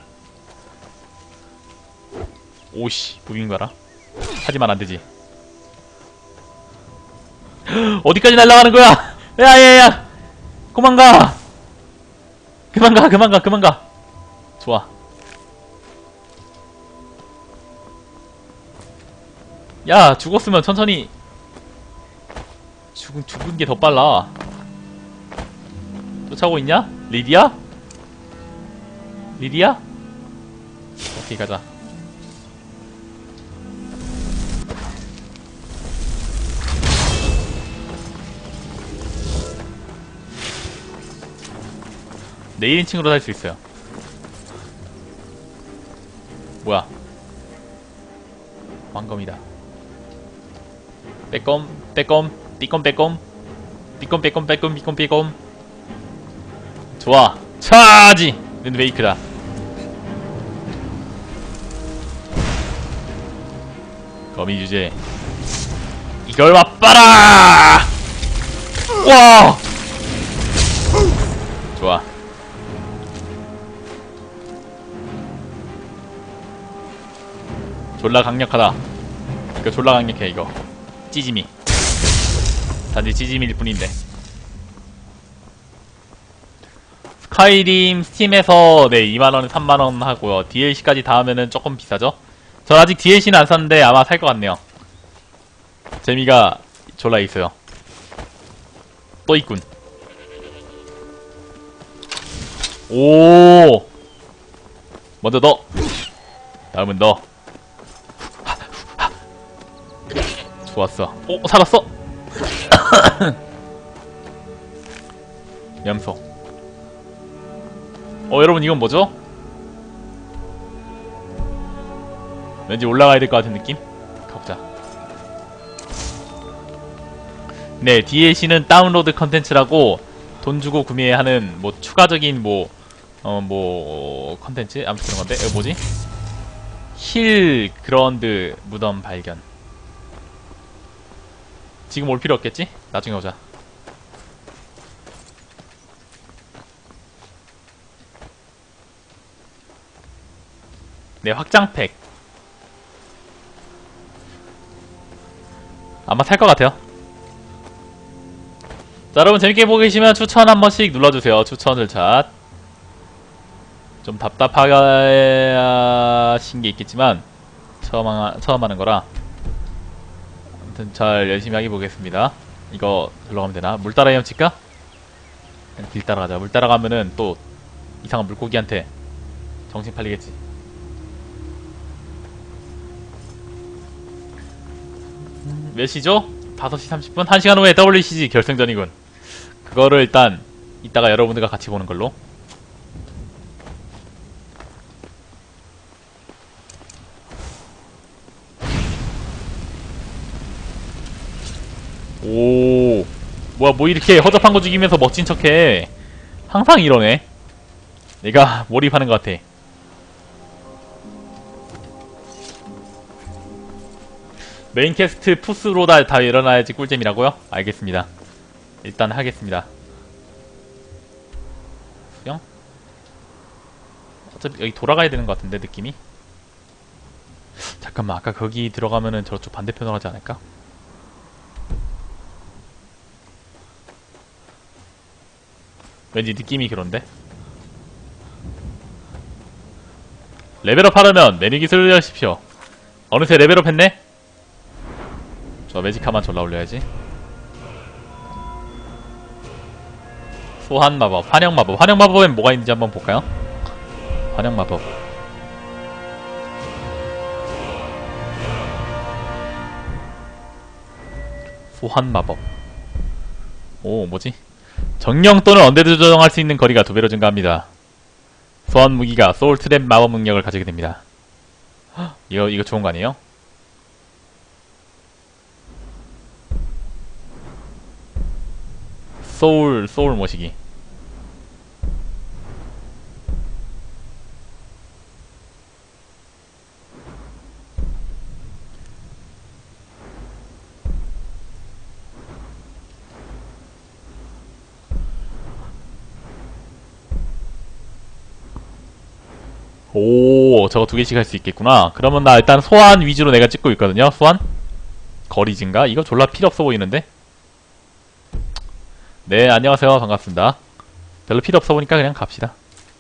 오씨, 무빙 봐라. 하지만 안 되지. 어디까지 날아가는 거야? 야! 그만 가! 그만 가! 좋아. 야, 죽었으면 천천히. 죽은 게 더 빨라. 쫓아오고 있냐? 리디야? 오케이, 가자. 내 1인칭으로 살 수 있어요. 뭐야? 왕검이다. 빼꼼. 좋아. 차지! 랜드베이크다. 거미 주제. 이걸 맛봐라! 와! 좋아. 졸라 강력하다. 이거 졸라 강력해, 이거. 찌짐이. 단지 찌짐일 뿐인데. 스카이림 스팀에서 네 2만원, 3만원 하고요. DLC까지 다 하면은 조금 비싸죠? 전 아직 DLC는 안 샀는데 아마 살 것 같네요. 재미가 졸라 있어요. 또 있군. 오! 먼저 너! 다음은 너. 좋았어. 오! 살았어! 염소. 여러분, 이건 뭐죠? 왠지 올라가야 될 것 같은 느낌? 가보자. 네, DLC는 다운로드 컨텐츠라고 돈 주고 구매하는 뭐 추가적인 뭐 컨텐츠? 아무튼 그런 건데. 뭐지? 힐 그라운드 무덤 발견. 지금 올 필요 없겠지? 나중에 오자. 네, 확장팩. 아마 살 것 같아요. 자, 여러분 재밌게 보고 계시면 추천 한 번씩 눌러주세요. 추천 절차. 좀 답답하신 게 있겠지만 처음 하는 거라 아무튼 잘 열심히 하기 보겠습니다. 이거 들러가면 되나? 물 따라 헤엄칠까? 그냥 길 따라가자. 물 따라가면은 또 이상한 물고기한테 정신 팔리겠지. 몇 시죠? 5시 30분? 1시간 후에 WCG 결승전이군. 그거를 일단 이따가 여러분들과 같이 보는 걸로. 오, 뭐야, 뭐 이렇게 허접한 거 죽이면서 멋진 척해. 항상 이러네. 내가 몰입하는 것 같아. 메인 캐스트 푸스로 다 일어나야지 꿀잼이라고요? 알겠습니다. 일단 하겠습니다. 수영? 어차피 여기 돌아가야 되는 것 같은데 느낌이? 잠깐만, 아까 거기 들어가면은 저쪽 반대편으로 하지 않을까? 왠지 느낌이 그런데? 레벨업 하려면 메뉴 기술을 하십시오. 어느새 레벨업 했네? 저 매직카만 졸라 올려야지. 소환 마법, 환영 마법. 환영 마법엔 뭐가 있는지 한번 볼까요? 환영 마법. 소환 마법. 오, 뭐지? 정령 또는 언데드 조정할 수 있는 거리가 2배로 증가합니다. 소환 무기가 소울 트랩 마법 능력을 가지게 됩니다. 헉, 이거 좋은 거 아니에요? 소울 모시기. 오, 저거 2개씩 할 수 있겠구나. 그러면 나 일단 소환 위주로 내가 찍고 있거든요. 소환? 거리 증가? 이거 졸라 필요 없어 보이는데? 네, 안녕하세요. 반갑습니다. 별로 필요 없어 보니까 그냥 갑시다.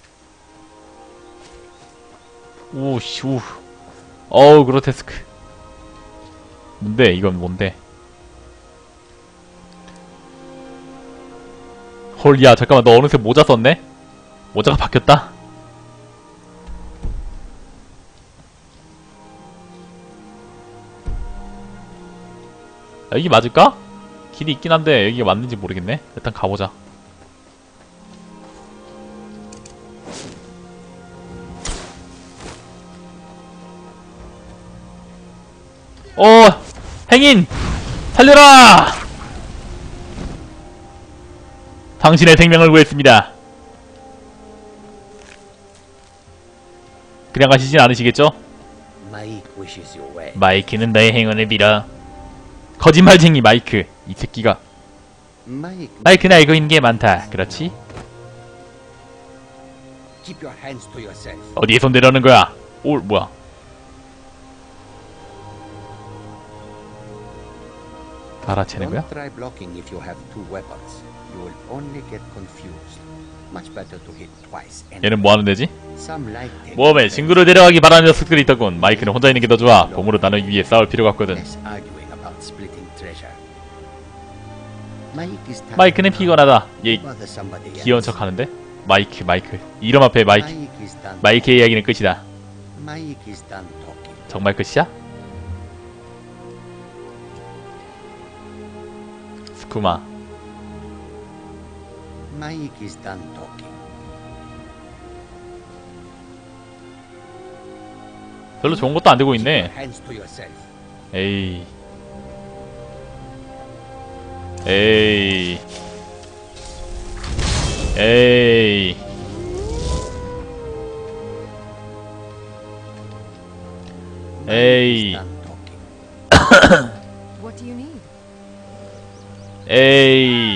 우씨, 어우, 그로테스크. 뭔데? 이건 뭔데? 헐, 야, 잠깐만. 너 어느새 모자 썼네? 모자가 바뀌었다? 여기 맞을까? 길이 있긴 한데 여기가 맞는지 모르겠네. 일단 가보자. 행인! 살려라! 당신의 생명을 구했습니다. 그냥 가시진 않으시겠죠? 마이크는 나의 행운을 빌어. 거짓말쟁이 마이크. 이 새끼가. 마이크는 알고 있는 게 많다. 그렇지? 어디에 손대려는 거야? 오, 뭐야? 알아채는 거야? 얘는 뭐 하는 데지? 모험에 친구를 데려가기 바라는 녀석들이 있더군. 마이크는 혼자 있는 게 더 좋아. 몸으로 나누기 위해 싸울 필요가 없거든. 마이크는 피곤하다. 얘 귀여운 척 하는데? 마이크. 이름 앞에 마이크의 이야기는 끝이다. 정말 끝이야? 스쿠마. 별로 좋은 것도 안 되고 있네. 에이. 에이. What do you need? 에이.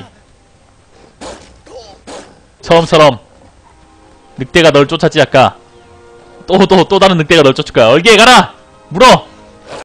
처음처럼 늑대가 널 쫓았지 아까. 또 다른 늑대가 널 쫓을 거야. 얼개에 가라! 물어!